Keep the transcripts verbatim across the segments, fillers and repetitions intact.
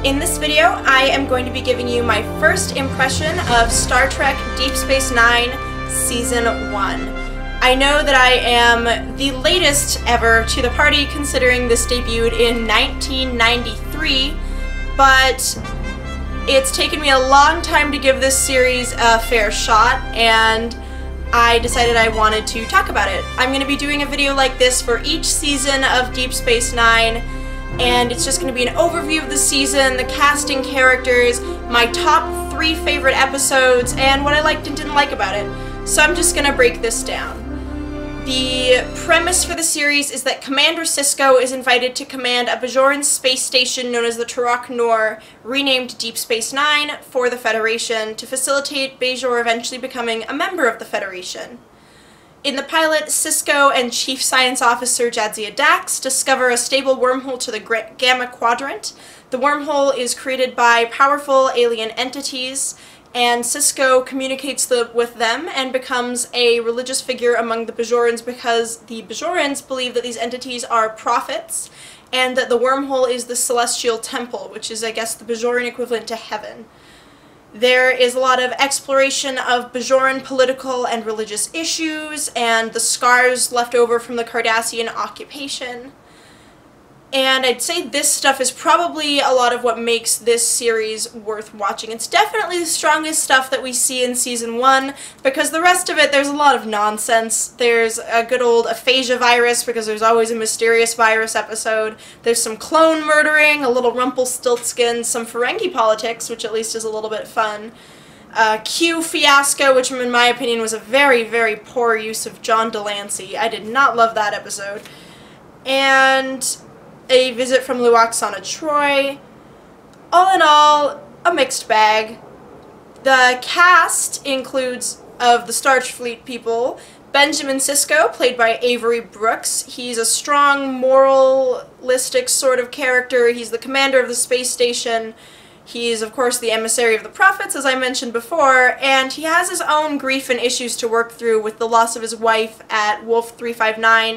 In this video, I am going to be giving you my first impression of Star Trek Deep Space Nine Season one. I know that I am the latest ever to the party, considering this debuted in nineteen ninety-three, but it's taken me a long time to give this series a fair shot, and I decided I wanted to talk about it. I'm going to be doing a video like this for each season of Deep Space Nine, and it's just going to be an overview of the season, the casting, characters, my top three favorite episodes, and what I liked and didn't like about it. So I'm just going to break this down. The premise for the series is that Commander Sisko is invited to command a Bajoran space station known as the Turok Nor, renamed Deep Space Nine, for the Federation, to facilitate Bajor eventually becoming a member of the Federation. In the pilot, Sisko and Chief Science Officer Jadzia Dax discover a stable wormhole to the Gamma Quadrant. The wormhole is created by powerful alien entities, and Sisko communicates the, with them and becomes a religious figure among the Bajorans because the Bajorans believe that these entities are prophets and that the wormhole is the Celestial Temple, which is, I guess, the Bajoran equivalent to heaven. There is a lot of exploration of Bajoran political and religious issues and the scars left over from the Cardassian occupation. And I'd say this stuff is probably a lot of what makes this series worth watching. It's definitely the strongest stuff that we see in Season one, because the rest of it, there's a lot of nonsense. There's a good old aphasia virus, because there's always a mysterious virus episode. There's some clone murdering, a little Rumpelstiltskin, some Ferengi politics, which at least is a little bit fun. Uh, Q fiasco, which in my opinion was a very, very poor use of John Delancey. I did not love that episode. And a visit from Lwaxana Troi. All in all, a mixed bag. The cast includes, of the Starfleet people, Benjamin Sisko, played by Avery Brooks. He's a strong, moralistic sort of character. He's the commander of the space station. He's, of course, the emissary of the prophets, as I mentioned before, and he has his own grief and issues to work through with the loss of his wife at Wolf three five nine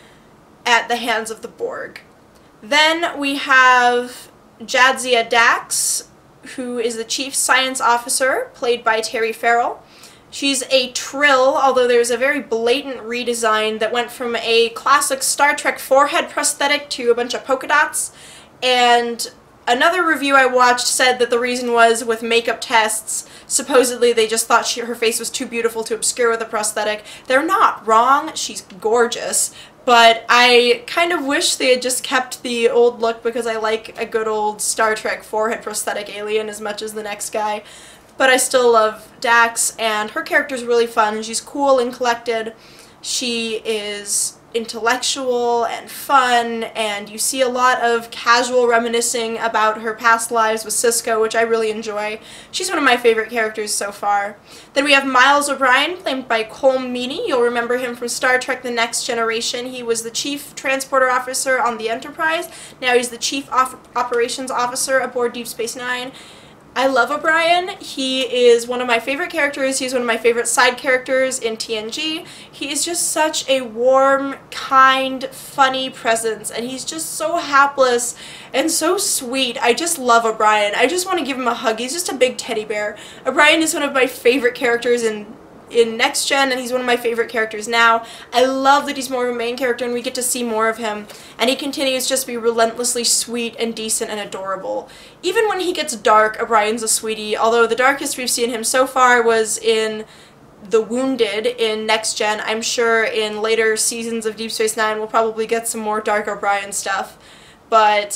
at the hands of the Borg. Then we have Jadzia Dax, who is the Chief Science Officer, played by Terry Farrell. She's a Trill, although there's a very blatant redesign that went from a classic Star Trek forehead prosthetic to a bunch of polka dots. And another review I watched said that the reason was with makeup tests. Supposedly they just thought she, her face was too beautiful to obscure with a prosthetic. They're not wrong. She's gorgeous. But I kind of wish they had just kept the old look, because I like a good old Star Trek forehead prosthetic alien as much as the next guy. But I still love Dax, and her character's really fun. She's cool and collected. She is intellectual and fun, and you see a lot of casual reminiscing about her past lives with Sisko, which I really enjoy. She's one of my favorite characters so far. Then we have Miles O'Brien, played by Colm Meaney. You'll remember him from Star Trek The Next Generation. He was the Chief Transporter Officer on the Enterprise. Now he's the Chief Op- Operations Officer aboard Deep Space Nine. I love O'Brien. He is one of my favorite characters. He's one of my favorite side characters in T N G. He is just such a warm, kind, funny presence, and he's just so hapless and so sweet. I just love O'Brien. I just want to give him a hug. He's just a big teddy bear. O'Brien is one of my favorite characters in in Next Gen, and he's one of my favorite characters now. I love that he's more of a main character and we get to see more of him, and he continues just to be relentlessly sweet and decent and adorable. Even when he gets dark, O'Brien's a sweetie, although the darkest we've seen him so far was in The Wounded in Next Gen. I'm sure in later seasons of Deep Space Nine we'll probably get some more dark O'Brien stuff, but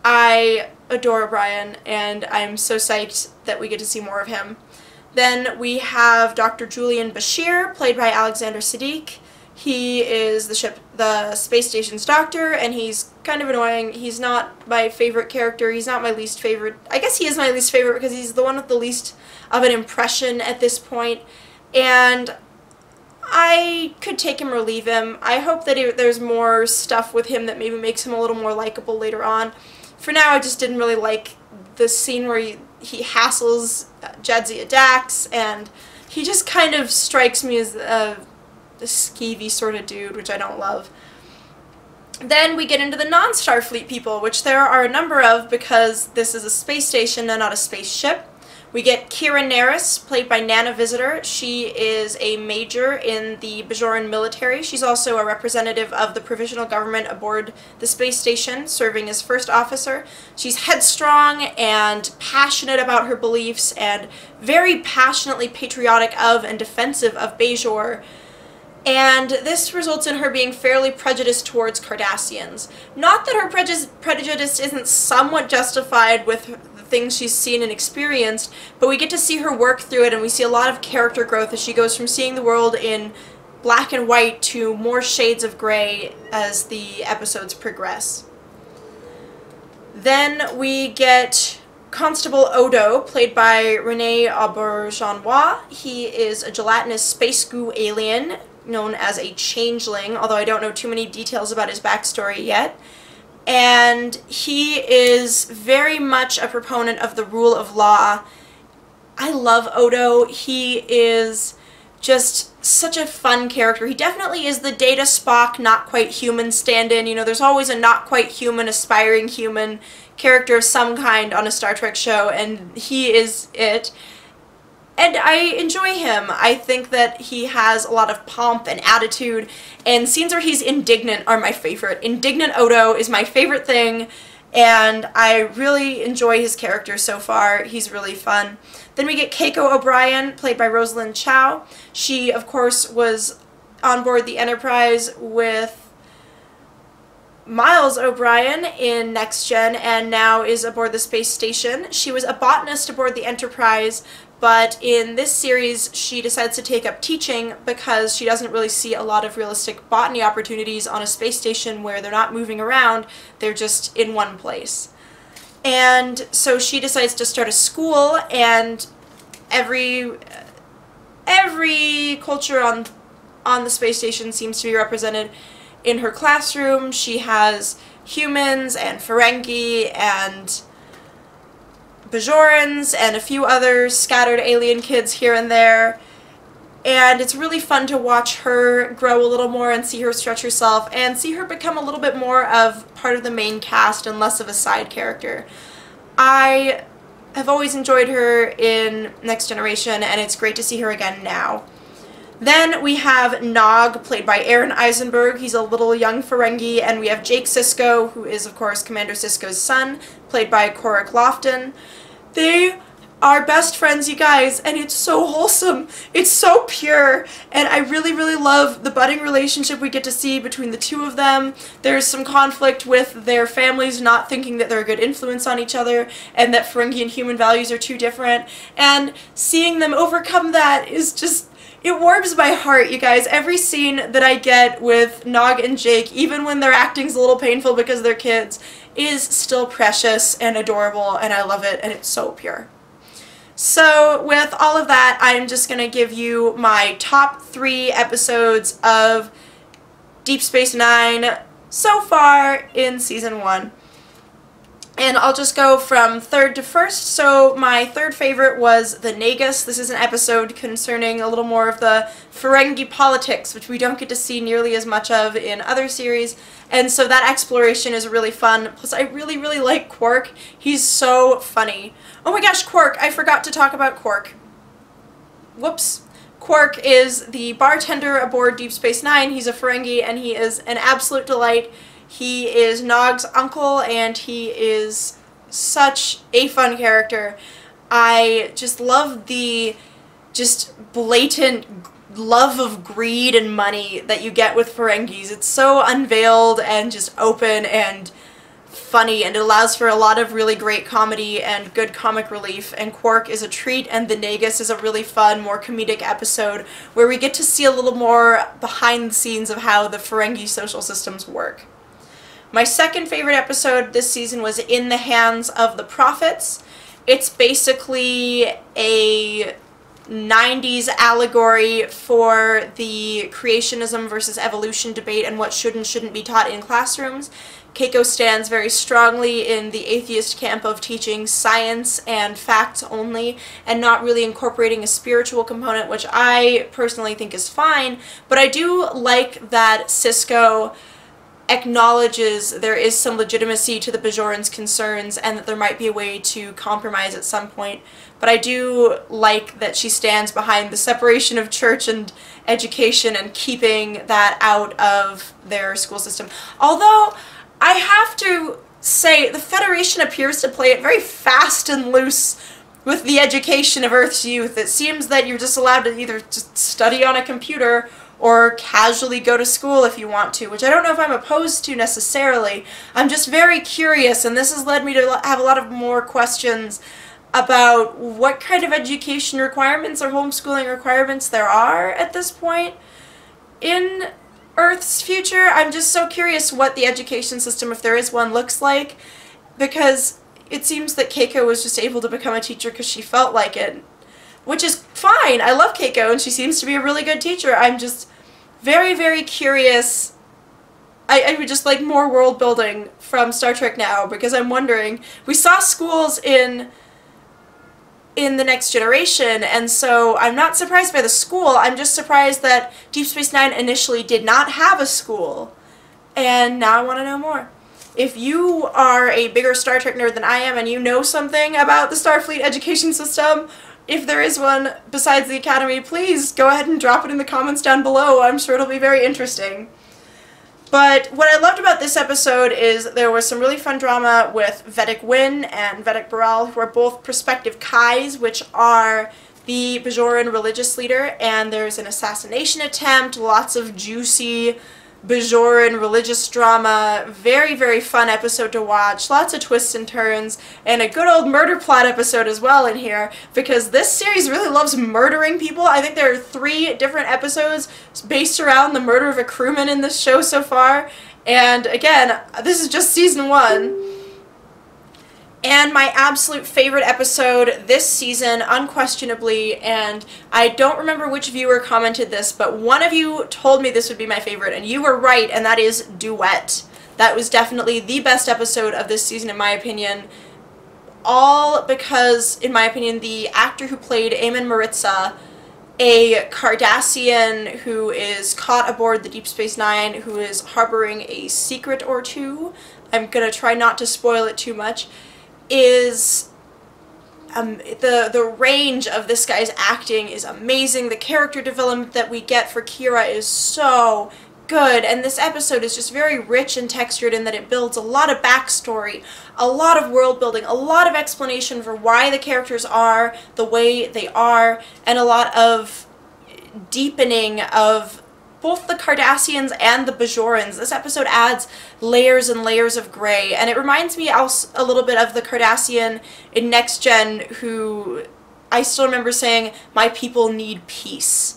I adore O'Brien, and I'm so psyched that we get to see more of him. Then we have Doctor Julian Bashir, played by Alexander Siddiq. He is the ship, the space station's doctor, and he's kind of annoying. He's not my favorite character. He's not my least favorite. I guess he is my least favorite because he's the one with the least of an impression at this point. And I could take him or leave him. I hope that he, there's more stuff with him that maybe makes him a little more likable later on. For now, I just didn't really like the scene where he, he hassles Jadzia Dax, and he just kind of strikes me as a, a skeevy sort of dude, which I don't love. Then we get into the non-Starfleet people, which there are a number of because this is a space station and not a spaceship. We get Kira Nerys, played by Nana Visitor. She is a major in the Bajoran military. She's also a representative of the provisional government aboard the space station, serving as first officer. She's headstrong and passionate about her beliefs and very passionately patriotic of and defensive of Bajor. And this results in her being fairly prejudiced towards Cardassians. Not that her prejudice, prejudice isn't somewhat justified with the things she's seen and experienced, but we get to see her work through it, and we see a lot of character growth as she goes from seeing the world in black and white to more shades of gray as the episodes progress. Then we get Constable Odo, played by Rene Auberjonois. He is a gelatinous space goo alien known as a changeling, although I don't know too many details about his backstory yet. And he is very much a proponent of the rule of law. I love Odo. He is just such a fun character. He definitely is the Data Spock not quite human stand-in. You know, there's always a not quite human, aspiring human character of some kind on a Star Trek show, and he is it. And I enjoy him. I think that he has a lot of pomp and attitude, and scenes where he's indignant are my favorite. Indignant Odo is my favorite thing, and I really enjoy his character so far. He's really fun. Then we get Keiko O'Brien, played by Rosalind Chow. She, of course, was on board the Enterprise with Miles O'Brien in Next Gen, and now is aboard the space station. She was a botanist aboard the Enterprise, but in this series she decides to take up teaching because she doesn't really see a lot of realistic botany opportunities on a space station where they're not moving around, they're just in one place. And so she decides to start a school, and every every culture on on the space station seems to be represented in her classroom. She has humans and Ferengi and Bajorans and a few other scattered alien kids here and there, and it's really fun to watch her grow a little more and see her stretch herself and see her become a little bit more of part of the main cast and less of a side character. I have always enjoyed her in Next Generation, and it's great to see her again now. Then we have Nog, played by Aaron Eisenberg. He's a little young Ferengi, and we have Jake Sisko, who is, of course, Commander Sisko's son, played by Corrick Lofton. They are best friends, you guys, and it's so wholesome. It's so pure, and I really, really love the budding relationship we get to see between the two of them. There's some conflict with their families not thinking that they're a good influence on each other, and that Ferengi and human values are too different, and seeing them overcome that is just... it warms my heart, you guys. Every scene that I get with Nog and Jake, even when their acting's a little painful because they're kids, is still precious and adorable, and I love it, and it's so pure. So with all of that, I'm just going to give you my top three episodes of Deep Space Nine so far in Season one. And I'll just go from third to first. So my third favorite was The Nagus. This is an episode concerning a little more of the Ferengi politics, which we don't get to see nearly as much of in other series. And so that exploration is really fun. Plus, I really, really like Quark. He's so funny. Oh my gosh, Quark! I forgot to talk about Quark. Whoops. Quark is the bartender aboard Deep Space Nine. He's a Ferengi, and he is an absolute delight. He is Nog's uncle, and he is such a fun character. I just love the just blatant love of greed and money that you get with Ferengis. It's so unveiled and just open and funny, and it allows for a lot of really great comedy and good comic relief, and Quark is a treat, and The Nagus is a really fun, more comedic episode where we get to see a little more behind the scenes of how the Ferengi social systems work. My second favorite episode this season was In the Hands of the Prophets. It's basically a nineties allegory for the creationism versus evolution debate and what should and shouldn't be taught in classrooms. Keiko stands very strongly in the atheist camp of teaching science and facts only and not really incorporating a spiritual component, which I personally think is fine, but I do like that Sisko acknowledges there is some legitimacy to the Bajorans' concerns and that there might be a way to compromise at some point. But I do like that she stands behind the separation of church and education and keeping that out of their school system. Although, I have to say, the Federation appears to play it very fast and loose with the education of Earth's youth. It seems that you're just allowed to either just study on a computer or casually go to school if you want to, which I don't know if I'm opposed to necessarily. I'm just very curious, and this has led me to have a lot of more questions about what kind of education requirements or homeschooling requirements there are at this point in Earth's future. I'm just so curious what the education system, if there is one, looks like, because it seems that Keiko was just able to become a teacher because she felt like it, which is fine. I love Keiko, and she seems to be a really good teacher. I'm just very, very curious. I, I would just like more world building from Star Trek Now, because I'm wondering, we saw schools in in The Next Generation, and so I'm not surprised by the school. I'm just surprised that Deep Space Nine initially did not have a school, and now I want to know more. If you are a bigger Star Trek nerd than I am and you know something about the Starfleet education system, if there is one besides the Academy, please go ahead and drop it in the comments down below. I'm sure it'll be very interesting. But what I loved about this episode is there was some really fun drama with Vedic Wynn and Vedic Baral, who are both prospective Kais, which are the Bajoran religious leader, and there's an assassination attempt, lots of juicy Bajoran religious drama. Very, very fun episode to watch. Lots of twists and turns, and a good old murder plot episode as well in here, because this series really loves murdering people. I think there are three different episodes based around the murder of a crewman in this show so far, and again, this is just season one. And my absolute favorite episode this season, unquestionably, and I don't remember which viewer commented this, but one of you told me this would be my favorite, and you were right, and that is Duet. That was definitely the best episode of this season, in my opinion. All because, in my opinion, the actor who played Eamon Maritza, a Cardassian who is caught aboard the Deep Space Nine, who is harboring a secret or two, I'm gonna try not to spoil it too much, is um, the the range of this guy's acting is amazing. The character development that we get for Kira is so good, and this episode is just very rich and textured in that it builds a lot of backstory, a lot of world building, a lot of explanation for why the characters are the way they are, and a lot of deepening of both the Cardassians and the Bajorans. This episode adds layers and layers of gray, and it reminds me also a little bit of the Cardassian in Next Gen, who I still remember saying, "My people need peace."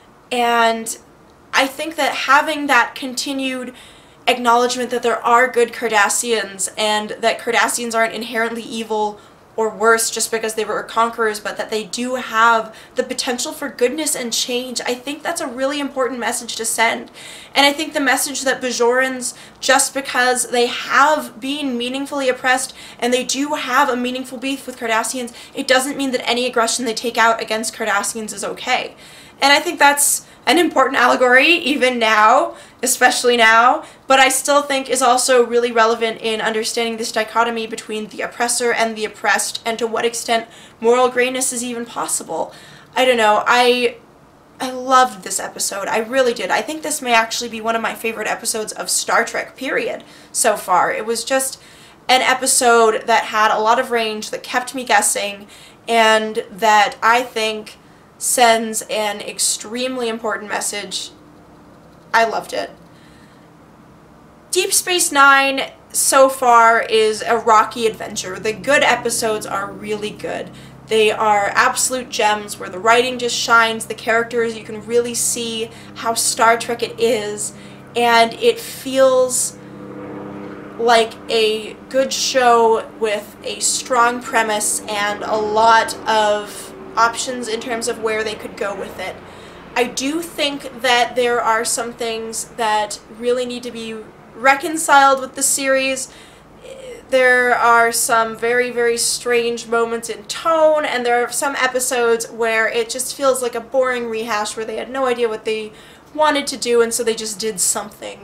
And I think that having that continued acknowledgement that there are good Cardassians, and that Cardassians aren't inherently evil or worse just because they were conquerors, but that they do have the potential for goodness and change, I think that's a really important message to send. And I think the message that Bajorans, just because they have been meaningfully oppressed and they do have a meaningful beef with Cardassians, it doesn't mean that any aggression they take out against Cardassians is okay. And I think that's an important allegory, even now, especially now, but I still think is also really relevant in understanding this dichotomy between the oppressor and the oppressed, and to what extent moral grayness is even possible. I don't know, I I loved this episode, I really did. I think this may actually be one of my favorite episodes of Star Trek, period, so far. It was just an episode that had a lot of range, that kept me guessing, and that I think sends an extremely important message. I loved it. Deep Space Nine so far is a rocky adventure. The good episodes are really good. They are absolute gems where the writing just shines, the characters, you can really see how Star Trek it is, and it feels like a good show with a strong premise and a lot of options in terms of where they could go with it. I do think that there are some things that really need to be reconciled with the series. There are some very, very strange moments in tone, and there are some episodes where it just feels like a boring rehash where they had no idea what they wanted to do, and so they just did something.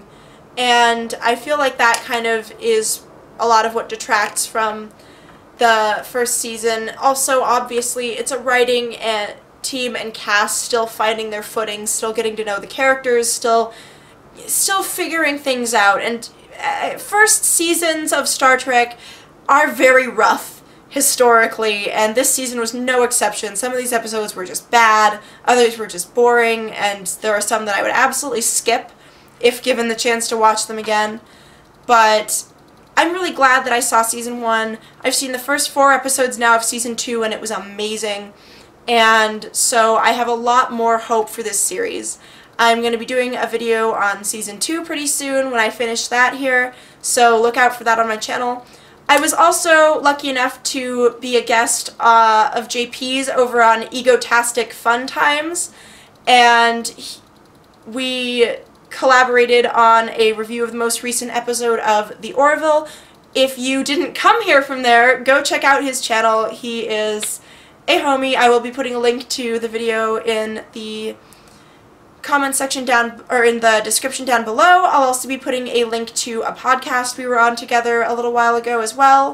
and I feel like that kind of is a lot of what detracts from the first season. Also, obviously, it's a writing and team and cast still finding their footing, still getting to know the characters, still still figuring things out. And uh, first seasons of Star Trek are very rough historically, and this season was no exception. Some of these episodes were just bad, others were just boring, and there are some that I would absolutely skip if given the chance to watch them again. But I'm really glad that I saw season one. I've seen the first four episodes now of season two, and it was amazing. And so I have a lot more hope for this series. I'm going to be doing a video on season two pretty soon when I finish that here, so look out for that on my channel. I was also lucky enough to be a guest uh, of J P's over on Egotastic Fun Times, and he, we collaborated on a review of the most recent episode of The Orville. If you didn't come here from there, go check out his channel. He is a homie. I will be putting a link to the video in the comment section down, or in the description down below. I'll also be putting a link to a podcast we were on together a little while ago as well.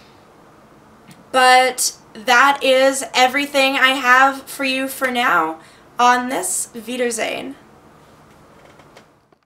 But that is everything I have for you for now on this Wiedersehen.